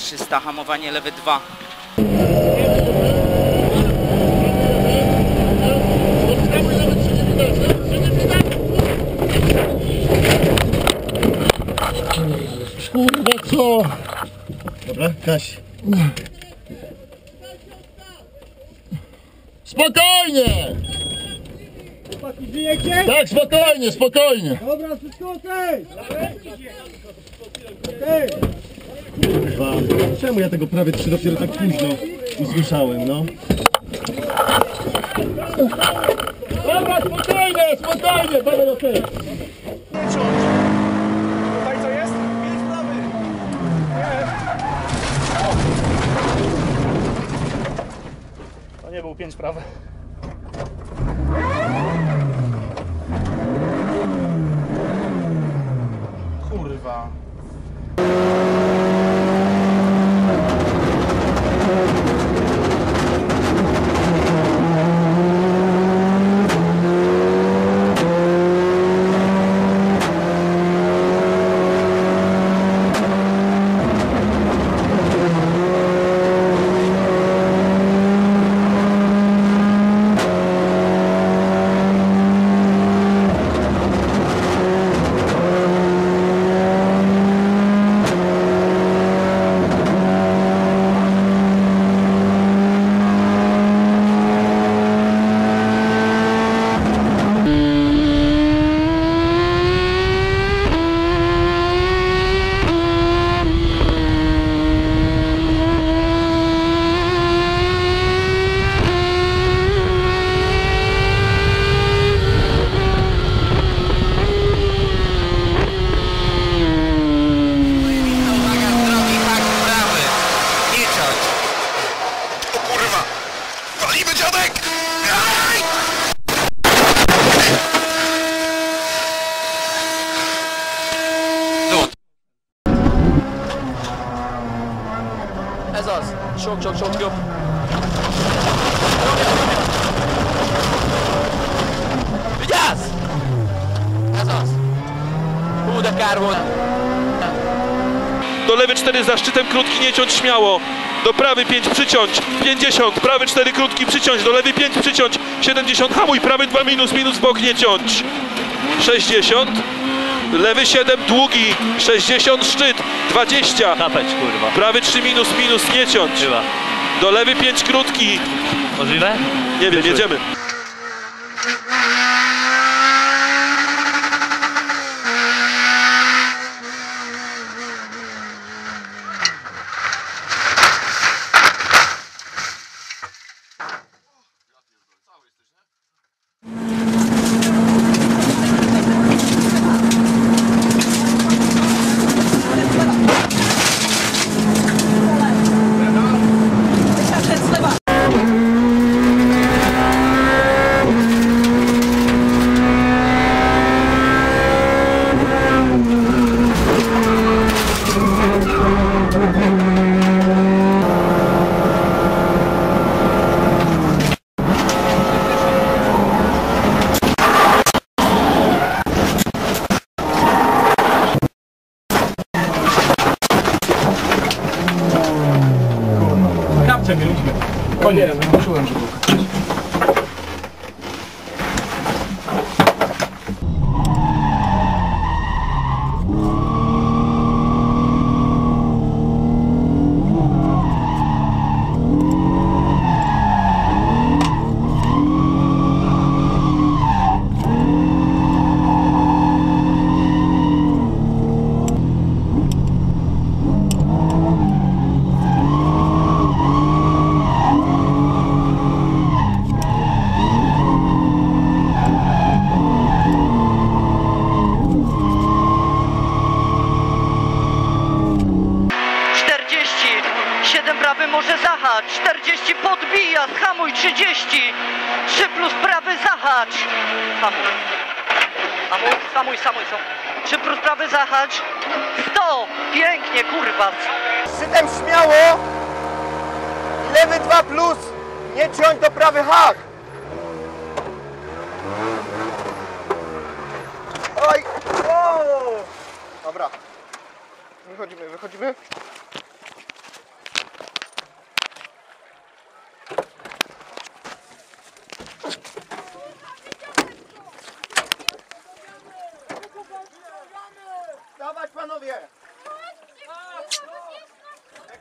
300, hamowanie lewy 2. Kurwa co? Dobra, gaś. Spokojnie! Żyjecie? Tak, spokojnie, spokojnie. Dobra, wszystko okej! Okej! Kurwa, czemu ja tego prawie 3 dopiero tak późno usłyszałem, no? Dobra, spokojnie, spokojnie, dobra, okej. Tutaj co jest? 5 prawy! To nie był 5 prawy. Kurwa. Ez az. Sok jobb. Vigyázz! Ez az. Hú, de kár volt. Do lewy 4 za szczytem, krótki nie ciąć śmiało. Do prawy 5 przyciąć, 50, prawy 4 krótki przyciąć, do lewy 5 przyciąć, 70, hamuj, prawy 2 minus w bok nie ciąć. 60, lewy 7 długi, 60 szczyt, 20. Kapeć, kurwa. Prawy 3 minus nie ciąć. Chyba. Do lewy 5 krótki. Możliwe? Nie wiem, jedziemy. O nie, no czułem, że był. Może zahacz, 40 podbija, hamuj 30, 3 plus prawy zahacz, hamuj, 3 plus prawy zahacz, 100, pięknie kurwa. Szczytem śmiało, lewy 2 plus, nie ciąć do prawy hak. Oj, o! Dobra, wychodzimy.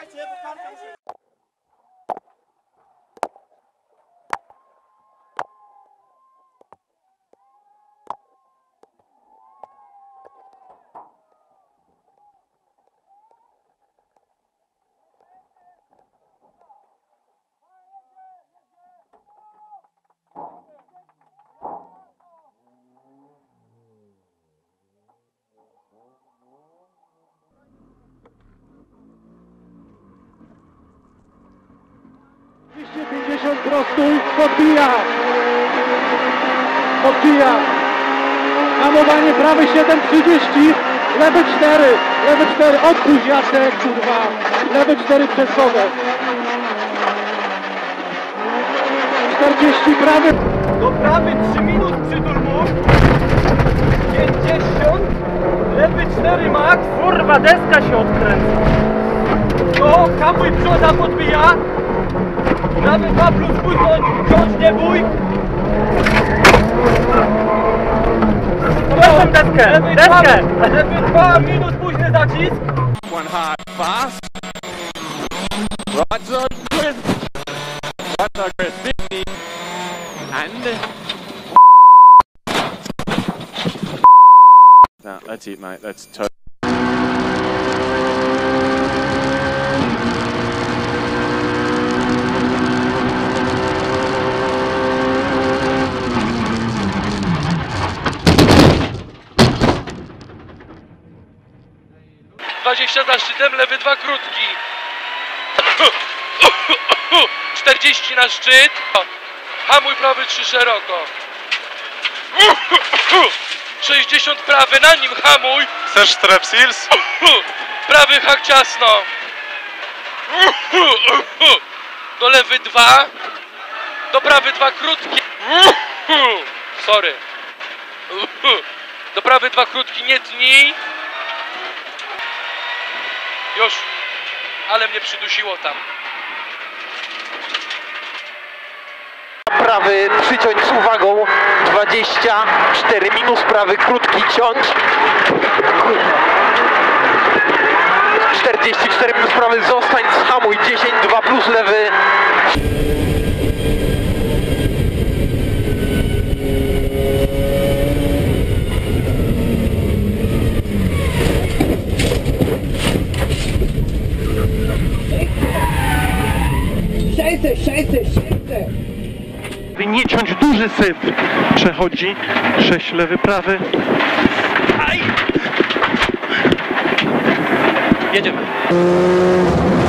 Prostuj, podbija, hamowanie prawy 7,30, lewy 4, odpuść Jacek, kurwa, lewy 4 przez wodę, 40 prawy, Do prawy 3 minut przytul mu. 50, lewy 4 max. Kurwa, deska się odkręca. No, hamuj przoda podbija. Prawy 2 plus pójść, wciąż nie bój. Przepraszam, deskę, lewy 2 minut późny zacisk. One hard fast. Right side Chris. Right side Chris 50. And no, that's it, mate. That's total. Za szczytem, lewy 2 krótki. 40 na szczyt. Hamuj prawy 3 szeroko. 60 prawy, na nim hamuj. Chcesz strepsils? Prawy hak ciasno. Do lewy 2. Do prawy 2 krótki. Sorry. Do prawy 2 krótki, nie tnij. Już, ale mnie przydusiło tam. Prawy przyciąć z uwagą. 24 minus prawy krótki ciąć. 44 minus prawy zostań, zhamuj. 10, 2 plus lewy. nie ciąć, duży syf, przechodzi, 6 lewy, prawy. Jedziemy.